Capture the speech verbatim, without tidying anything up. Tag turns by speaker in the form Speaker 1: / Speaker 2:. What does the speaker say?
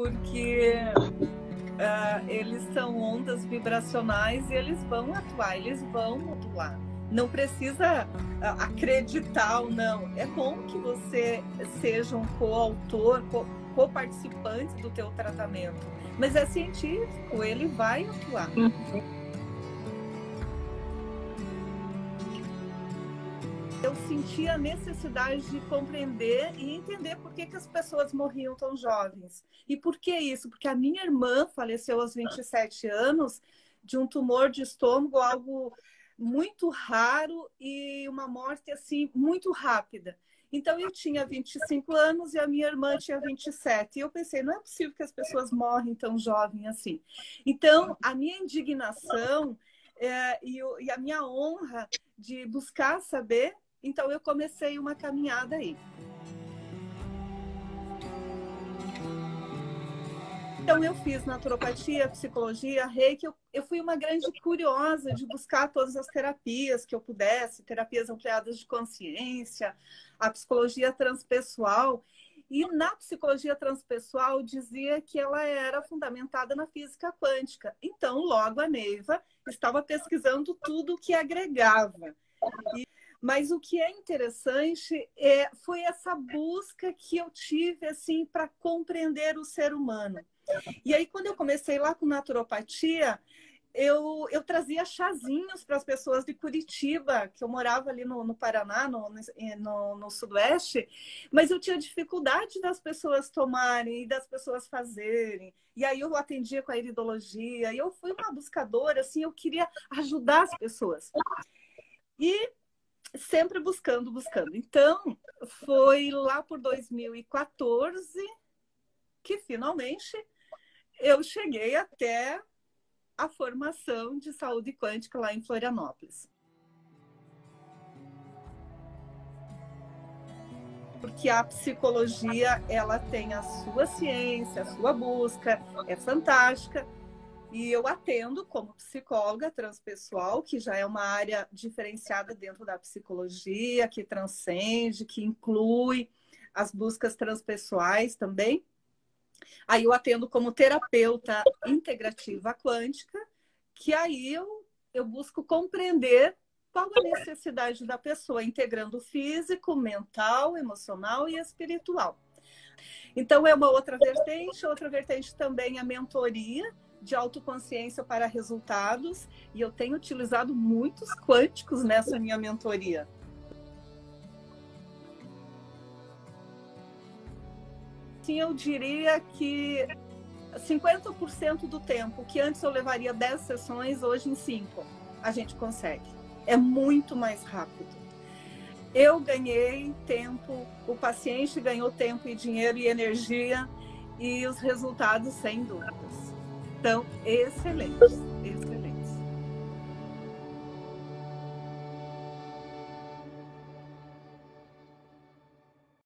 Speaker 1: porque uh, eles são ondas vibracionais e eles vão atuar, eles vão atuar. Não precisa uh, acreditar ou não. É bom que você seja um coautor, co co-participante do teu tratamento, mas é científico, ele vai atuar. Eu senti a necessidade de compreender e entender por que, que as pessoas morriam tão jovens. E por que isso? Porque a minha irmã faleceu aos vinte e sete anos de um tumor de estômago, algo muito raro e uma morte assim muito rápida. Então eu tinha vinte e cinco anos e a minha irmã tinha vinte e sete. E eu pensei, não é possível que as pessoas morrem tão jovem assim. Então a minha indignação é, e, o, e a minha honra de buscar saber, então eu comecei uma caminhada aí. Então eu fiz naturopatia, psicologia, reiki. Eu, eu fui uma grande curiosa de buscar todas as terapias que eu pudesse, terapias ampliadas de consciência, a psicologia transpessoal. E na psicologia transpessoal dizia que ela era fundamentada na física quântica. Então logo a Neiva estava pesquisando tudo que agregava. E, mas o que é interessante é, foi essa busca que eu tive assim, para compreender o ser humano. E aí, quando eu comecei lá com naturopatia, eu, eu trazia chazinhos para as pessoas de Curitiba, que eu morava ali no, no Paraná, no, no, no Sudoeste, mas eu tinha dificuldade das pessoas tomarem e das pessoas fazerem. E aí eu atendia com a iridologia, e eu fui uma buscadora, assim, eu queria ajudar as pessoas. E sempre buscando, buscando. Então, foi lá por dois mil e quatorze que finalmente eu cheguei até a formação de saúde quântica lá em Florianópolis. Porque a psicologia, ela tem a sua ciência, a sua busca, é fantástica. E eu atendo como psicóloga transpessoal, que já é uma área diferenciada dentro da psicologia, que transcende, que inclui as buscas transpessoais também. Aí eu atendo como terapeuta integrativa quântica, que aí eu, eu busco compreender qual a necessidade da pessoa, integrando o físico, mental, emocional e espiritual. Então é uma outra vertente, outra vertente também é a mentoria de autoconsciência para resultados, e eu tenho utilizado muitos quânticos nessa minha mentoria. Sim, eu diria que cinquenta por cento do tempo, que antes eu levaria dez sessões, hoje em cinco a gente consegue. É muito mais rápido. Eu ganhei tempo, o paciente ganhou tempo e dinheiro e energia, e os resultados, sem dúvidas, estão excelentes.